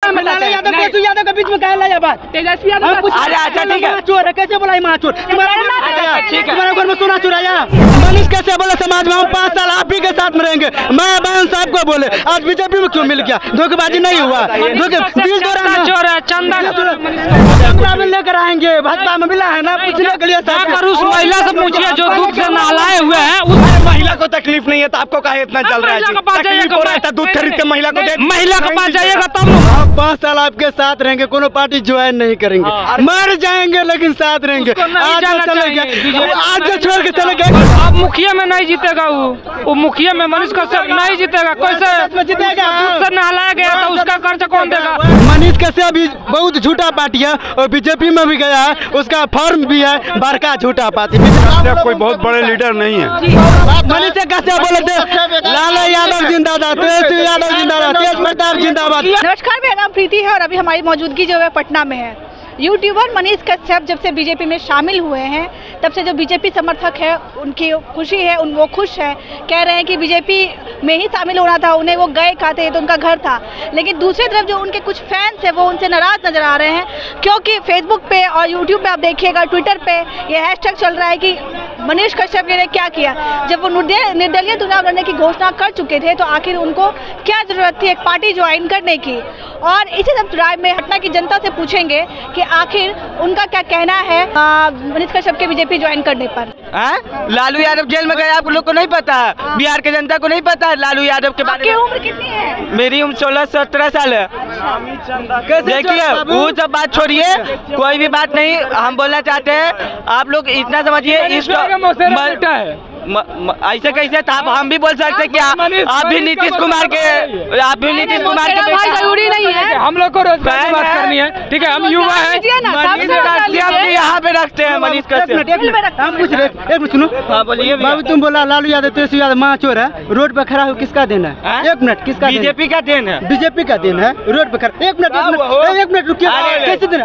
यादव तेजस्वी यादव के बीच में क्या लाया बात? तेजस्वी यादव अच्छा ठीक है, चोर है कैसे बोला महाचोर? तुम्हारे घर में सोना चुराया? मनीष कैसे बोला समाज में हम 5 साल आप ही के साथ में रहेंगे? मैं बहन साहब को बोले आज बीजेपी में क्यों मिल गया? धोखेबाजी नहीं हुआ, चंदा में लेकर आएंगे, भाजपा में मिला है ना पूछने के लिए। उस महिला से पूछिए जो दूध से नहलाए हुए हैं। उस महिला को तकलीफ नहीं है तो आपको काहे इतना चल रहा है? तकलीफ हो रहा है तो दूध खरीद के महिला को दे। महिला के पास जाइएगा तब 5 साल आपके साथ रहेंगे, कोनो पार्टी ज्वाइन नहीं करेंगे, मर जाएंगे लेकिन साथ रहेंगे। आज चले गए, आज छोड़ के चले गए। अब मुखिया में नहीं जीतेगा वो मुखिया में मनीष कश्यप नहीं जीतेगा। कैसे जीतेगा? नहलाया गया तो उसका खर्च कौन देगा? मनीष कश्यप भी बहुत झूठा पार्टी है और बीजेपी में भी गया है, उसका फॉर्म भी है बड़का झूठा पार्टी। कोई बहुत बड़े लीडर नहीं है। मनीष कश्यप बोले थे लाला यादव जिंदाबाद, तेजस्वी यादव जिंदाबाद, तेज प्रताप जिंदाबाद। नमस्कार, मेरा नाम प्रीति है और अभी हमारी मौजूदगी जो है पटना में है। यूट्यूबर मनीष कश्यप जब से बीजेपी में शामिल हुए हैं तब से जो बीजेपी समर्थक है उनकी खुशी है, वो खुश है, कह रहे हैं कि बीजेपी में ही शामिल होना था उन्हें, वो गए खाते तो उनका घर था। लेकिन दूसरी तरफ जो उनके कुछ फैंस हैं वो उनसे नाराज नजर आ रहे हैं, क्योंकि फेसबुक पे और यूट्यूब पे आप देखिएगा, ट्विटर पे ये हैशटैग चल रहा है कि मनीष कश्यप ने क्या किया। जब वो निर्दलीय चुनाव लड़ने की घोषणा कर चुके थे तो आखिर उनको क्या जरूरत थी एक पार्टी ज्वाइन करने की? और इसी सब राय में पटना की जनता से पूछेंगे कि आखिर उनका क्या कहना है मनीष कश्यप के बीजेपी ज्वाइन करने पर। लालू यादव जेल में गए, आप लोग को नहीं पता है? बिहार के जनता को नहीं पता है लालू यादव के बारे में? आपकी उम्र कितनी है? मेरी उम्र 16-17 साल है। देखिए वो सब बात छोड़िए, कोई भी बात नहीं हम बोलना चाहते हैं। आप लोग इतना समझिए, इस ऐसे कैसे था? हम भी बोल सकते क्या? आप भी नीतीश कुमार के जरूरी नहीं है, हम लोग को रोजगार की बात करनी है, ठीक है? हम युवा हैं, यहाँ पे रखते हैं मनीष कश्यप। हम पूछ रहे, एक सुनो। हाँ बोलिए बाबू, तुम बोला लालू यादव तेजस्वी यादव महाचोर है, रोड पर खड़ा हो किसका देन है? 1 मिनट, किसका? बीजेपी का देन है। बीजेपी का देन है, रोड पर खड़ा। 1 मिनट रुकिए, कैसे दिन?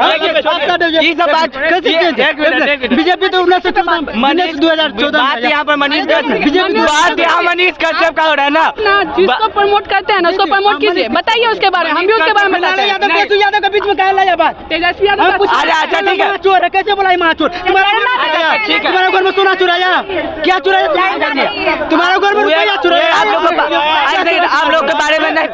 बीजेपी तो 2014 यहाँ पर बात यहाँ मनीष कश्यप का हो रहा है ना, जिसको प्रमोट करते हैं ना उसको प्रमोट कीजिए, बताइए उसके बारे में, हम भी उसके बारे में बताते हैं। तेजस्वी यादव के बीच में क्या लाया बात? तेजस्वी यादव अच्छा ठीक है, चोर है कैसे बोला महाचोर? तुम्हारे घर में सोना चुराया? क्या चुराया? तुम्हारे घर में रुपया चुराया? आप लोग के बारे में नहीं,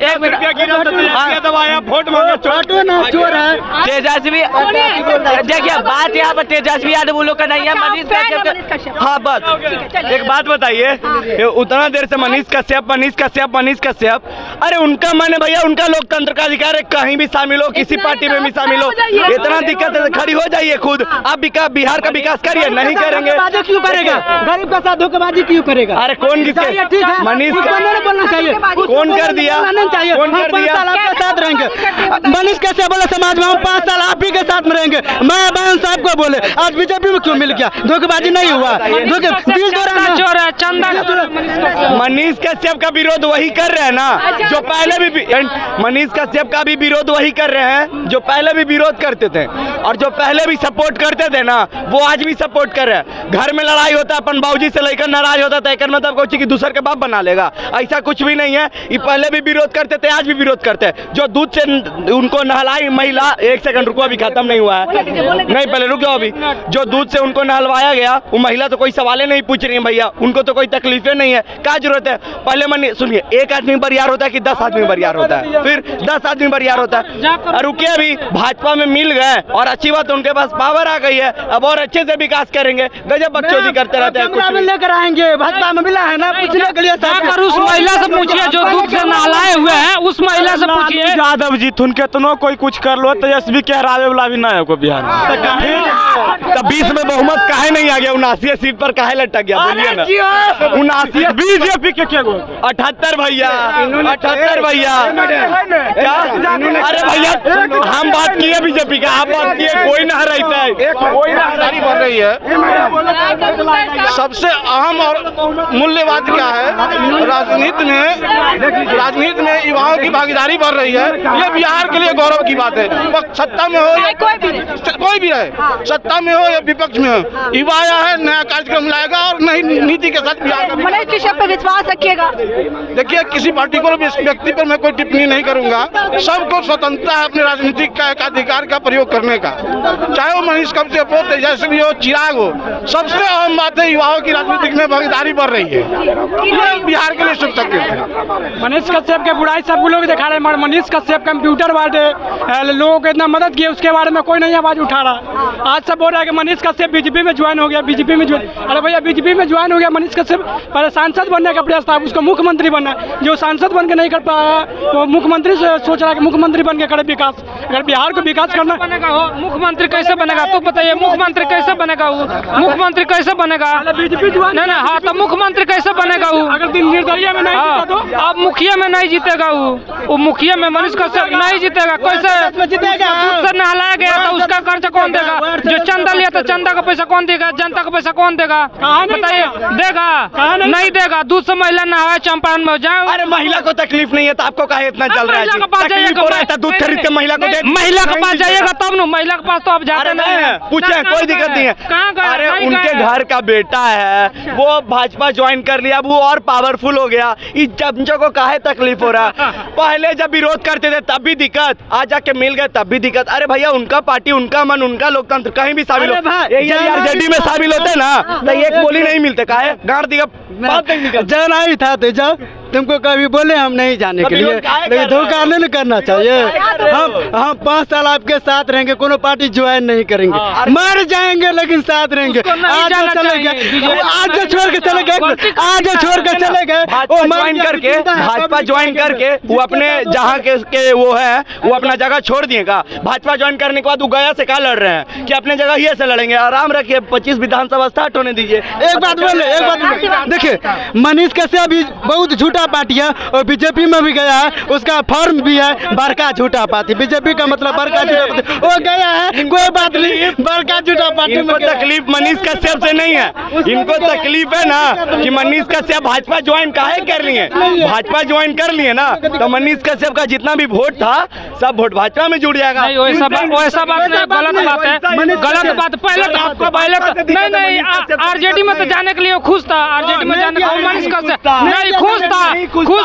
वोट मांगे चोर है तेजस्वी। देखिए बात यहाँ पर तेजस्वी यादव वो लोग का नहीं है, मनीष कश्यप। हाँ बस एक बात बताइए, उतना देर से मनीष कश्यप, अरे उनका माने भैया, उनका लोकतंत्र का अधिकार है, कहीं भी शामिल हो, किसी पार्टी में भी शामिल हो। इतना दिक्कत है, खड़ी हो जाइए खुद। आप बिहार का विकास करिए, नहीं करेंगे क्यों करेगा? गरीब का साथ धोखेबाजी क्यों करेगा? अरे कौन किसके? मनीष बोलना चाहिए, कौन कर दिया? चाहिए कौन कर दिया? आपके साथ रहेंगे। मनीष कैसे बोला समाज में हम 5 साल आप ही के साथ में रहेंगे? मैं बहन साहब को बोले आज बीजेपी में क्यों मिल गया? धोखेबाजी नहीं हुआ, मनीष कश्यप का विरोध वही कर रहे हैं ना जो पहले भी, मनीष कश्यप का भी विरोध वही कर रहे हैं जो पहले भी विरोध करते थे, और जो पहले भी सपोर्ट करते थे ना वो आज भी सपोर्ट कर रहे हैं। घर में लड़ाई होता है, अपन बाबूजी से लेकर नाराज होता था, एक मतलब कुछ कि दूसरे के बाप बना लेगा, ऐसा कुछ भी नहीं है। ये पहले भी विरोध करते थे, आज भी विरोध करते हैं। जो दूध से उनको नहलाई महिला, 1 सेकंड रुको, अभी खत्म नहीं हुआ है, नहीं पहले रुक जाओ। अभी जो दूध से उनको नहलवाया गया वो महिला तो कोई सवाल नहीं पूछ रही है भैया, उनको तो कोई तकलीफें नहीं है, क्या जरूरत है? पहले सुनिए, 1 आदमी बरियार होता है कि 10 आदमी बरियार होता है? फिर 10 आदमी बरियार होता है। रुकिए, अभी भाजपा में मिल गए और अच्छी बात, उनके पास पावर आ गई है, अब और अच्छे से विकास करेंगे। गजब बकचोदी करते रहते हैं, कुछ लेकर आएंगे, भाजपा में मिला है ना पूछने के लिए। उस महिला से पूछिए जो दूध से नहलाए हुए हैं, उस महिला से पूछिए। यादव जी तुम कितनों कोई कुछ कर लो, तेजस्वी के हरावे वाला भी ना है कोई बिहार में। 20 में बहुमत काहे नहीं आ गया? 79 सीट पर काहे लटक गया? बोलिए ना। 79 बीजेपी के 78 भैया, 78 भैया। अरे भैया हम बात किए बीजेपी का, आप बात किए, कोई ना रहता है, कोई ना बढ़ रही है। सबसे अहम और मूल्यवाद क्या है, राजनीति में युवाओं की भागीदारी बढ़ रही है। ये बिहार के लिए गौरव की बात है। सत्ता में हो या कोई भी रहे, सत्ता में हो या विपक्ष में हो, युवा आया है, नया कार्यक्रम लाएगा और नई नीति के साथ बिहार का पर विश्वास रखिएगा। देखिए, किसी पार्टी को व्यक्ति पर मैं कोई टिप्पणी नहीं करूंगा। सबको स्वतंत्रता है अपने राजनीतिक का अधिकार का प्रयोग करने का, चाहे वो मनीष कश्यप हो, तेजस्वी भी हो, चिराग हो। सबसे अहम बात है युवाओं की राजनीतिक में भागीदारी बढ़ रही है। ये बिहार के लिए शुभ संकेत है। मनीष कश्यप के बुराई सब लोग दिखा रहे हैं। मनीष कश्यप कंप्यूटर वाले लोगों को इतना मदद किया, उसके बारे में कोई नहीं आवाज उठा रहा। आज सब बोल रहा है कि मनीष कश्यप बीजेपी में ज्वाइन हो गया, बीजेपी में ज्वाइन। अरे भैया, बीजेपी में ज्वाइन हो गया मनीष कश्यप, पहले सांसद बनने का प्रयास था, उसको मुख्यमंत्री बनना। जो सांसद बन के नहीं कर पाया, वो मुख्यमंत्री से सोच रहा है कि मुख्यमंत्री बन के करे विकास। अगर बिहार को विकास करना बनेगा, हो मुख्यमंत्री कैसे बनेगा? तो बताइए, मुख्यमंत्री कैसे बनेगा? वो मुख्यमंत्री कैसे बनेगा? बीजेपी नहीं ना, हाँ, तो मुख्यमंत्री कैसे बनेगा? वो अगर निर्दलीय में नहीं जीता तो अब मुखिया में नहीं जीतेगा। वो मुखिया में मनीष कश्यप नहीं जीतेगा। कैसे जीतेगा? नहलाया गया तो उसका खर्चा कौन देगा? जो चंदा लिया तो चंदा का पैसा कौन देगा? जनता का पैसा कौन देगा? बताइए, देगा? नहीं देगा। दूध से महिला नहाए चंपारण में जाओ। अरे महिला को तकलीफ नहीं है तो आपको काहे इतना चल रहा है? तकलीफ हो रहा है तो दूध खरीद के महिला को दे। महिला के पास जाइएगा तब न, महिला के पास तो आप जाते नहीं है। पूछे, कोई दिक्कत नहीं है। अरे उनके घर का बेटा है, वो भाजपा ज्वाइन कर लिया, वो और पावरफुल हो गया। इस जमचों को काहे तकलीफ हो रहा है? पहले जब विरोध करते थे तब भी दिक्कत, आज जाके मिल गए तब भी दिक्कत। अरे भैया, उनका पार्टी, उनका मन, उनका लोकतंत्र, कहीं भी शामिल हो। आरजेडी में शामिल होते ना तो एक बोली नहीं मिलते, काहे गाड़ दिया बात नहीं निकल। जाना ही था तो जाओ, तुमको कभी बोले हम नहीं जाने के लिए, लेकिन धोखा नहीं करना चाहिए। हम 5 साल आपके साथ रहेंगे, कोनो पार्टी ज्वाइन नहीं करेंगे, मर जाएंगे लेकिन साथ रहेंगे। आज जो चले गए, आज जो छोड़ के चले गए, आज जो छोड़ के चले गए, भाजपा ज्वाइन करके वो अपने जहाँ के वो है, वो अपना जगह छोड़ दिएगा। भाजपा ज्वाइन करने के बाद वो गया से क्या लड़ रहे हैं कि अपने जगह ही ऐसे लड़ेंगे? आराम रखिए, 25 विधानसभा स्टार्ट होने दीजिए। एक बात बोले, देखिए, मनीष कश्यप भी बहुत झूठा पार्टी है और बीजेपी में भी गया है, उसका फॉर्म भी है बड़का झूठा पार्टी। बीजेपी का मतलब बड़का झूठा पार्टी, वो गया है, कोई बात नहीं, बड़का झूठा पार्टी में। तकलीफ मनीष कश्यप से नहीं है, इनको तकलीफ है ना कि मनीष कश्यप भाजपा ज्वाइन काहे कर लिए। भाजपा ज्वाइन कर लिए ना तो मनीष कश्यप का जितना भी वोट था सब वोट भाजपा में जुड़ जाएगा। वैसा बात नहीं, गलत बात है, गलत बात। पहले नहीं, आरजेडी में तो जाने के लिए खुश था, आरजेडी में जाने का मनीष कश्यप नहीं खुश था, उसको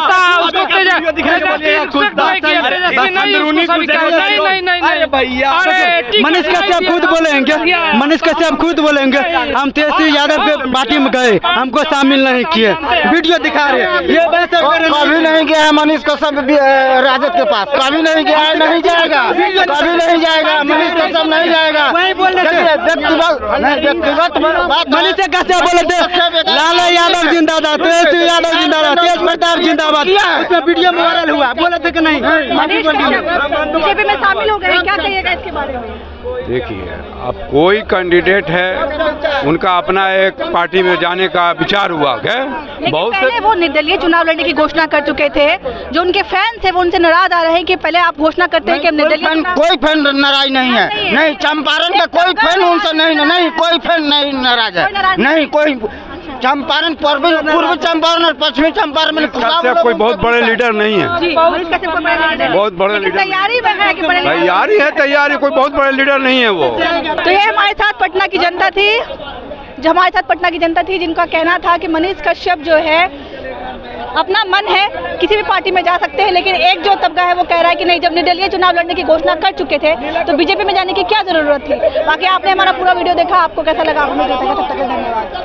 मनीष कश्यप खुद बोलेंगे, मनीष कश्यप खुद बोलेंगे हम तेजस्वी यादव के पार्टी में गए, हमको शामिल नहीं किए, वीडियो दिखा रहे। ये कभी नहीं गया है मनीष कश्यप राजद के पास, कभी नहीं गया है, नहीं जाएगा, कभी नहीं जाएगा, मनीष कश्यप नहीं जाएगा। व्यक्तिगत मनीष कश्यप बोले थे लाला यादव जिंदाबाद, तेजस्वी यादव जिंदाबाद, तेज प्रताप जिंदाबाद, उसमें वीडियो वायरल हुआ, बोले थे कि नहीं? बीजेपी में शामिल हो गए, क्या कहिएगा इसके बारे में? देखिए, अब कोई कैंडिडेट है, उनका अपना एक पार्टी में जाने का विचार हुआ है। बहुत पहले वो निर्दलीय चुनाव लड़ने की घोषणा कर चुके थे, जो उनके फैन थे वो उनसे नाराज आ रहे हैं कि पहले आप घोषणा करते हैं कि हम निर्दलीय। कोई फैन नाराज नहीं है, नहीं, चंपारण का कोई फैन उनसे नहीं, कोई फैन नहीं नाराज है, नहीं कोई। चंपारण, पूर्वी चंपारण और पश्चिमी चंपारण में कोई बहुत बड़े लीडर नहीं है, बहुत बड़े लीडर तैयारी में है कि तैयारी कोई बहुत बड़े लीडर नहीं है वो। तो ये हमारे साथ पटना की जनता थी, जिनका कहना था कि मनीष कश्यप जो है अपना मन है, किसी भी पार्टी में जा सकते हैं, लेकिन एक जो तबका है वो कह रहा है कि नहीं, जब निर्दलीय चुनाव लड़ने की घोषणा कर चुके थे तो बीजेपी में जाने की क्या जरूरत थी। बाकी आपने हमारा पूरा वीडियो देखा, आपको कैसा लगा? हमें धन्यवाद।